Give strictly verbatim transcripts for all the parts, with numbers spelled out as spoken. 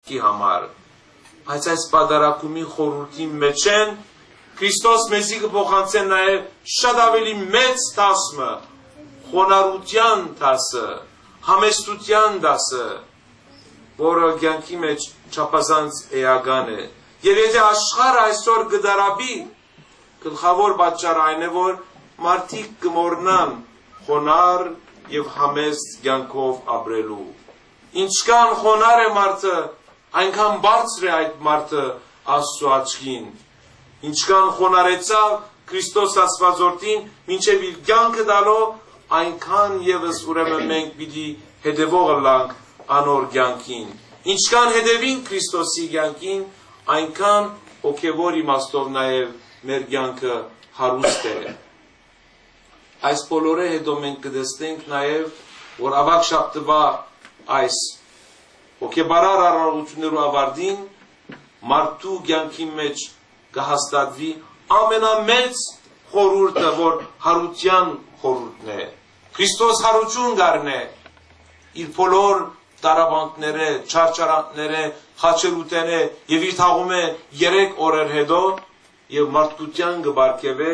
կի համար։ Այս այս պատարակումի խորհրդի մեջ են Քրիստոս մեզի կփոխանցեն նաև շատ ավելի մեծ դասը, խոնարհության դասը, համեստության դասը, որը կյանքի մեջ չափազանց էական է։ Եվ եթե աշխարհը այսօր գդարաբի, գլխավոր պատճառը այն է, որ մարդիկ կմոռնան խոնար եւ համեստ կյանքով ապրելու։ Ինչքան խոնար է մարդը, այնքան բարձր է այդ մարդը Աստծո աչքին։ Ինչքան խոնարեցավ Քրիստոս Աստվածորդին, մինչև իր կյանքը տալով, այնքան եւս ուրեմն մենք պիտի հետևողը լանք անոր կյանքին։ Ինչքան հետևին Քրիստոսի կյանքին, այնքան հոգևոր իմաստով նաեւ մեր կյանքը հարուստ է։ Այս բոլորը հետո մենք կտեսնենք նաեւ, որ ավակ շաբթվա այս հոգեբարար առողջություններու ավարտին մարդու կյանքի մեջ կհաստատվի ամենամեծ խորհուրդը, որ հարության խորհուրդն է։ Քրիստոս հարություն գարնե իր բոլոր տարաբանքները, չարչարանքները, խաչելուտները եւ իր թաղում է երեք օրեր հետո եւ մարդկության կբարգեւե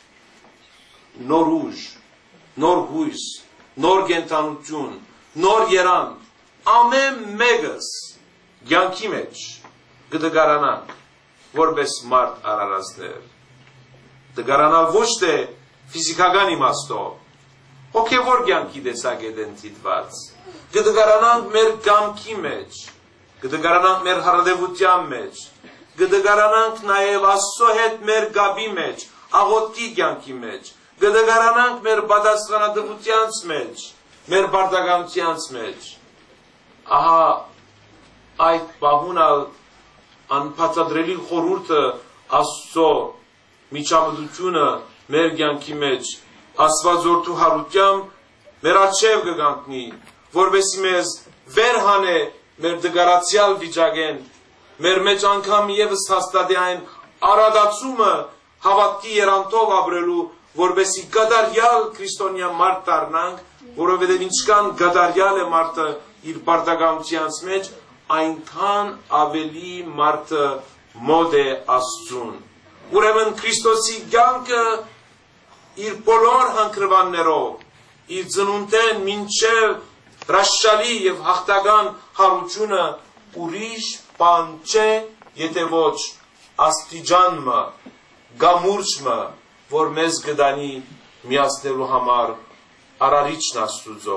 նոր ուժ, նոր հույս, նոր գենտանություն, նոր երան, ամեն մեկս կյանքի մեջ կդգարանանք որպես մարդ արարածներ, դգարանալ ոչ թե ֆիզիկական իմաստով, հոգևոր կյանքի տեսակետեն դիտված, կդգարանանք մեր կամքի մեջ, կդգարանանք մեր հարադևության մեջ, կդգարանանք նաև Աստծո հետ մեր գաբի մեջ, աղոթքի կյանքի մեջ, կդգարանանք մեր պատասխանատվության մեջ, մեր բարդականության մեջ։ Ահա այդ պահունալ անբացատրելի խորհուրդը Աստծո միջամտությունը մեր կյանքի մեջ Աստվածորդու հարությամբ մեր առջև կգանքնի, որովհետեւ մեզ վեր հանե մեր դգարացիալ վիճակեն, մեր մեջ անգամ եւս հաստատի այն արադացումը հավատքի երանտով ապրելու, որովհետեւ գադարյալ քրիստոնյա մարդ դառնանք, որովհետեւ ինչքան գադարյալ է մարդը իր բարդականության մեջ, այնքան ավելի մարդը մոտ է Աստծուն։ Ուրեմն Քրիստոսի կյանքը իր բոլոր հանգրվաններով, իր ծնունդեն մինչև հրաշալի եւ հաղթական հարությունը ուրիշ բան չէ, եթե ոչ աստիճանմը, գամուրջմը, որ մեզ կդանի միացնելու համար արարիչն Աստուծո։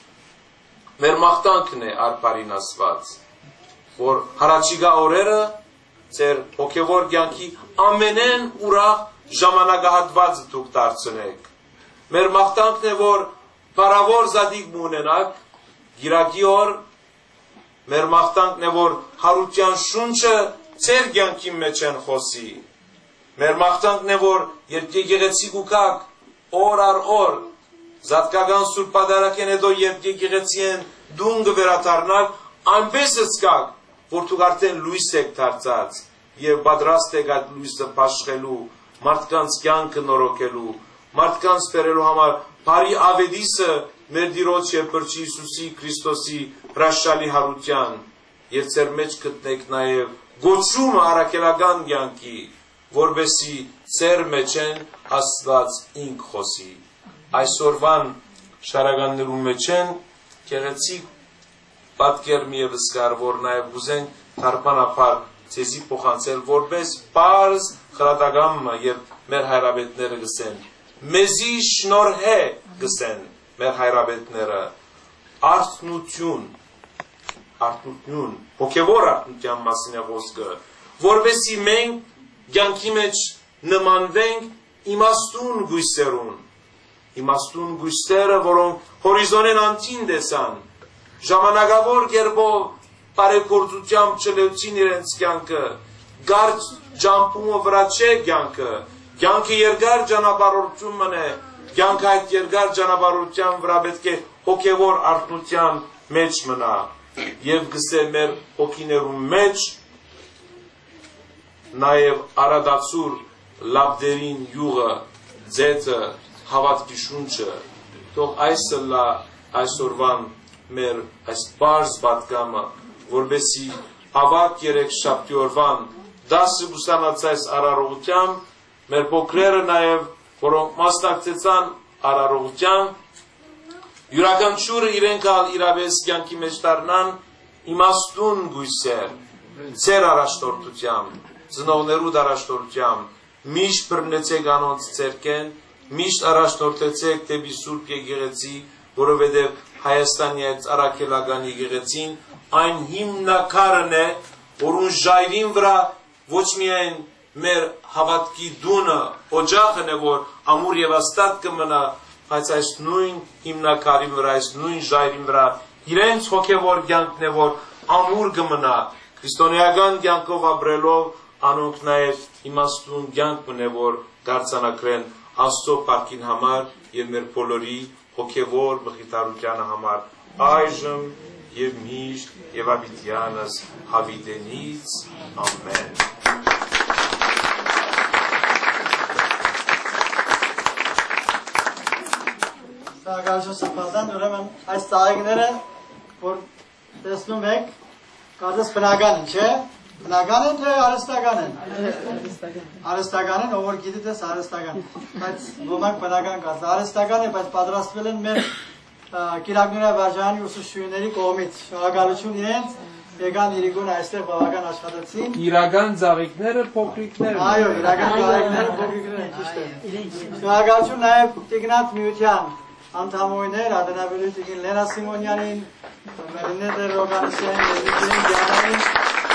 Մեր մաղթանքն է արփարին ասված, որ հարաճիգա օրերը ձեր հոգևոր կյանքի ամենեն ուրախ ժամանակահատվածը դուք դարձնեք։ Մեր մաղթանքն է, որ բարավոր զատիկ ունենաք, գիրակի օր, մեր մաղթանքն է, որ հարության շունչը ձեր կյանքի մեջ են խոսի։ Մեր մաղթանքն է, որ երբ եկեղեցի կուքակ օր առ օր, զատկական սուրբ պատարակեն հետո երբ եկեղեցի են դուն կվերադառնաք, այնպես զգաք, որ դուք արդեն լույս եք դարձած եւ պատրաստ եք այդ լույսը փաշխելու, մարդկանց կյանքը նորոգելու, մարդկանց բերելու համար բարի ավետիսը մեր Տիրոջ եւ Փրկի Հիսուսի Քրիստոսի հրաշալի հարության եւ ձեր մեջ գտնեք նաեւ գոչումը առաքելական կյանքի, որովհետեւ ձեր մեջ են Աստված ինք խոսի։ Այսօրվան շարականներու մեջ են գեղեցիկ պատկերմ եւս կար, որ նաև ուզենք թարգմանաբար ցեզի փոխանցել որպես բարձ խրատագամը եւ մեր հայրաբետները գսեն մեզի շնորհե գսեն մեր հայրաբետները արթնություն արթնություն հոգևոր արթնության մասին է խոսքը, որովհետեւ մենք կյանքի մեջ նմանվենք իմաստուն գույսերուն, իմաստուն գույսերը, որոնք հորիզոնեն անտին տեսան, ժամանակավոր կերպով բարեգործությամբ չլեցին իրենց կյանքը, գարջ ջամփումը վրա չէ կյանքը, կյանքը երկար ճանապարհորդություն մնե, կյանքը այդ երկար ճանապարհորդության վրա պետք է հոգևոր արթնության մեջ մնա, եւ գսե մեր հոգիներու մեջ նաեւ արադացուր լաբդերին յուղը, ձեծը, հավատքի շունչը, թող այսը լա այսօրվան մեր այս բարձ պատգամը, որբեսի ավակ երեքշաբթի օրվան դասը ուսանացած արարողությամբ, մեր փոքրերը նաև, որոնք մասնակցեցան արարողության, յուրաքանչյուրը իրենք իրավես կյանքի մեջ դառնան իմաստուն գույսեր, ձեր առաջնորդությամբ, ծնողներու առաջնորդությամբ, միշտ բռնեցեք անոնց ձեռքեն, միշտ առաջնորդեցեք դեպի Սուրբ Եկեղեցի, որովհետև Հայաստանի այդ առաքելական եկեղեցին այն հիմնակարն է, որուն ժայռին վրա ոչ միայն մեր հավատքի դունը, օջախն է, որ ամուր եւ աստատ կմնա, բայց այս նույն հիմնակարի վրա, այս նույն ժայռին վրա իրենց հոգևոր կյանքն է, որ ամուր կմնա, քրիստոնեական կյանքով ապրելով, անոնք նաև իմաստուն կյանք ունե, որ դարձանակրեն Աստծո փառքին համար եւ մեր բոլորի հոգևոր մխիթարության համար այժմ եւ միշտ եւ աբիդյանս հավիտենից ամեն։ Շնորհակալություն Սրբազան, ուրեմն այս ծաղիկները, որ տեսնում եք, կարծես բնական են, չէ՞։ Բնական են թե արհեստական են։ Արհեստական են, ով որ գիտի դες արհեստական։ Բայց ոմանք բնական կասեն, արհեստական է, բայց պատրաստվել են մեր Կիրակնյունյա վարժանի ուսուցչուհիների կողմից։ Շնորհակալություն իրենց, եկան իրիկուն այստեղ բավական աշխատեցին։ Իրական ծաղիկները փոքրիկներ են։ Այո, իրական ծաղիկները փոքրիկներ են, ճիշտ է։ Շնորհակալություն նաև Տիգնատ Միության անդամուհիներ, Ադենաբերու Տիգին Լենա Սիմոնյանին, Մերինե Ռոգանիսյանին, Լենիկին Գյանային։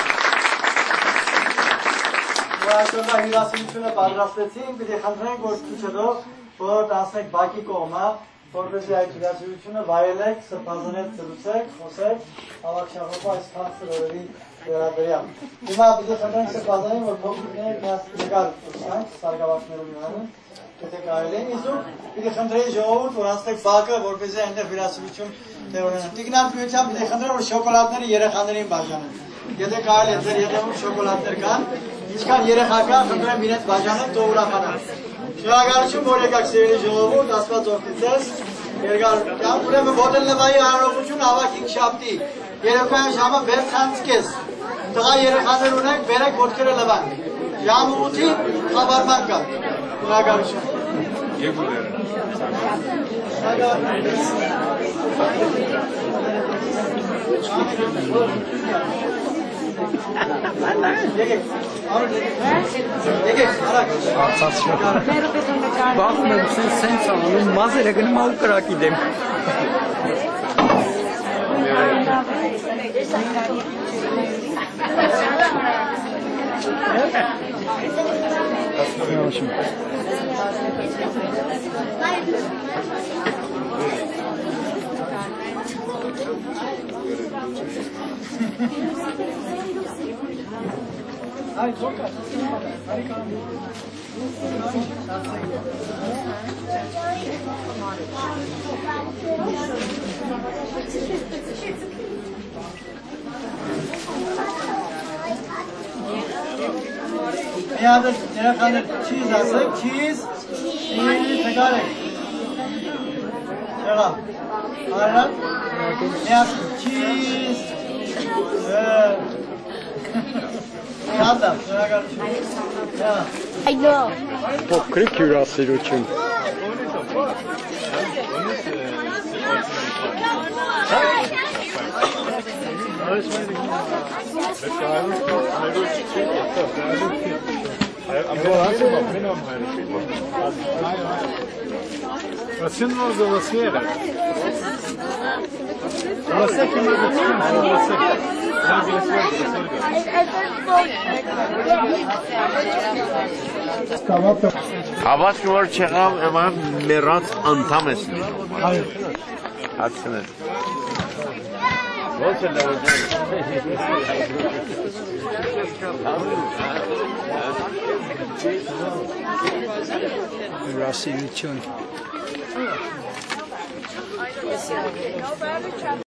Այսօրվա հյուրասիրությունը պատրաստեցին, պիտի խնդրենք, որ քիչ հետո որ դասեք Բաքի կողմը, որպեսզի այդ հյուրասիրությունը վայելեք, սրբազանեց զրուցեք, խոսեք, ավակշաղոպը այս քաղցր օրերի վերաբերյալ։ Հիմա պիտի խնդրենք սրբազանին, որ փոքրիկները միած եկալ ուսանք, սարգավաճներում միանում, եթե կարելի են իզուր, պիտի խնդրեի ժողովուրդ, որ անցնեք Բաքը, որպեսզի այնտեղ հյուրասիրություն տեղորեն։ Տիգնան Միության պիտի խնդրեմ, որ շոկոլադները երեխաներին բաժանեն։ Եթե կարելի է ձեր ետևում շոկոլադներ կան, ինչքան երեխա կան, խնդրեմ իրենց բաժանեն, թող ուրախանան։ Շնորհակալություն, որ եկաք սիրելի ժողովուրդ, Աստված օգնի ձեզ։ Երկար կյանք, ուրեմն Ոտելնվայի արարողություն ավակ հինգշաբթի, երեկոյան ժամը վեց հանցկես։ Տղա երեխաներ ունենք, բերեք ոտքերը լվանք։ Ժամը ութին խաբարման կա։ Շնորհակալություն։ Bakma sen sen sağolun mazere günü mal kırak idem. Hayır, çok az. Harika. Ya da telefonda cheese alsak, cheese, cheese tekrarlayın. Selam. Aynen. Ne yaptın? Cheese. Evet. Yandım. I know. Pokrik hürasirüçün. Assim não é você, né? Você que me disse, Հավաս որ չեղավ էման մեռած անդամ ես լինում։ Hayır. Հացնել։ Ոնց է լավոջան։ Hürasirüçün.